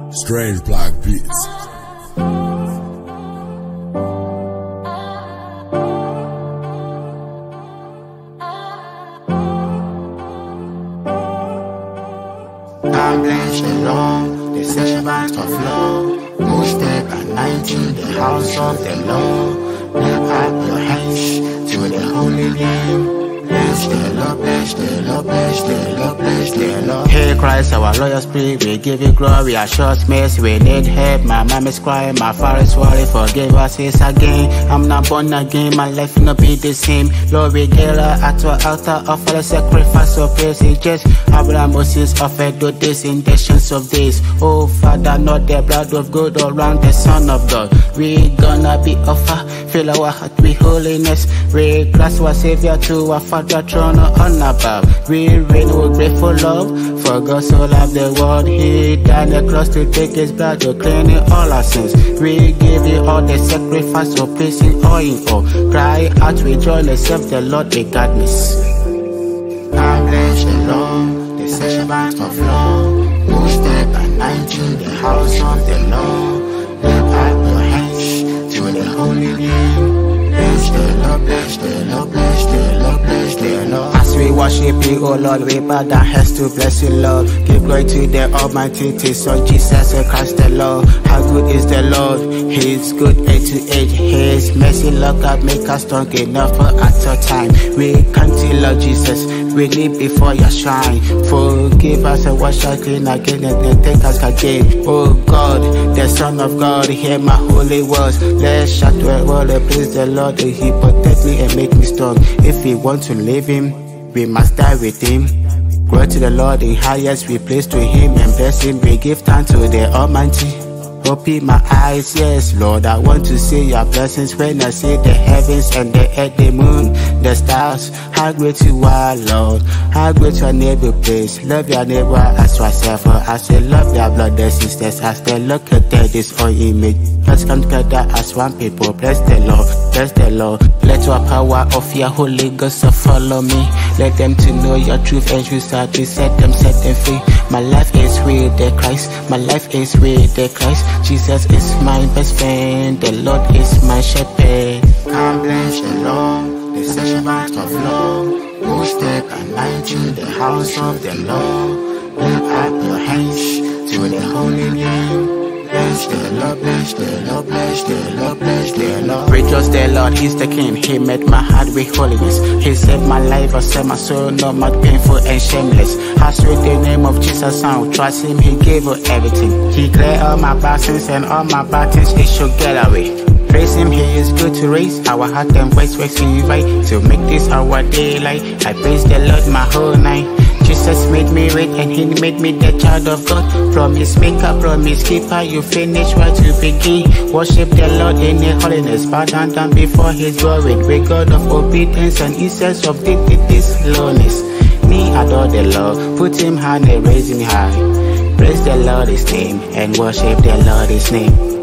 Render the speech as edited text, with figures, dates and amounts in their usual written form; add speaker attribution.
Speaker 1: Strange Black Beats.
Speaker 2: I'm blessed alone, the servant of love. Most step and 19, the house of the Lord. Lift up your hands to the holy name. Bless the Lord, bless the Lord, bless the Lord, bless the Lord. Hey Christ, our loyal spirit, we give you glory, assure mercy, we need help. My mom is crying, my father is worried, forgive us, it's again. I'm not born again, my life will not be the same. Lord, we gather at your altar, offer a sacrifice of praise. It's just Abraham, Moses offered to this in the chance of days. Oh Father, not the blood of God all around the Son of God. We gonna be offer, fill our heart with holiness. We grasp our Savior to our Father throne on above. We reign with grateful love, for God so loved the world. He died on the cross to take his blood to clean all our sins. We give you all the sacrifice of peace in all in all. Cry out with joy, accept the Lord with gladness. I'm blessed alone, the servant of love. Who step and 19, the house of the Lord. Lift up your hands to the holy name. Bless the Lord, bless the Lord, bless the Lord, bless the Lord. As we worship you, O Lord, we bow down heads to bless you, Lord. Give glory to the Almighty, to Son Jesus Christ the Lord. How good is the Lord? He is good age to age. His mercy, Lord God, make us strong enough for at our time. We come to Lord Jesus, we live before your shrine. Forgive us and wash us clean again and take us again. Oh God, the Son of God, hear my holy words. Let's shout to all the praise the Lord. He protect me and make me strong. If we want to live him, we must die with him. Glory to the Lord in highest, we praise to him and bless him. We give thanks to the Almighty. Open my eyes, yes, Lord, I want to see your blessings. When I see the heavens and the earth, the moon, the stars, how great you are, Lord. How great your neighbor praise. Love your neighbor as yourself, as you love your brothers, sisters, as they look at this own image. Let's come together as one people. Bless the Lord, bless the Lord. Let your power of your Holy Ghost follow me. Let them to know your truth and you start to set them free. My life is with the Christ, my life is with the Christ. Jesus is my best friend, the Lord is my shepherd. I'm blessed alone, the servant of love. Who step and 19, the house of the Lord. Lift up your hands to the holy name. Bless the Lord, bless the Lord, bless the Lord, bless the Lord. Rejoice the Lord, he's the King. He made my heart with holiness. He saved my life, I set my soul no more painful and shameless. I swear the name of Jesus, I will trust him, he gave us everything. He cleared all my bad sins and all my bad things, it should get away. Praise him, he is good to raise our heart and voice works to invite. To make this our daylight, I praise the Lord my whole night. Jesus made me rich and he made me the child of God. Promise maker, promise keeper, you finish right to begin. Worship the Lord in his holiness, bow down before his glory. With God of obedience and essence of this slowness. Me adore the Lord, put him high and raise him high. Praise the Lord his name and worship the Lord his name.